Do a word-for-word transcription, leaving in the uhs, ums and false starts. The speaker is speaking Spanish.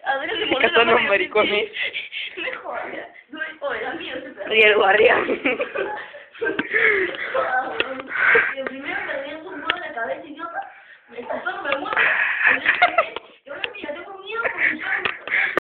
Adrián le Acá pone están la los mano. maricones. Mejor, mira. No, oye, la mía se Y el guardián.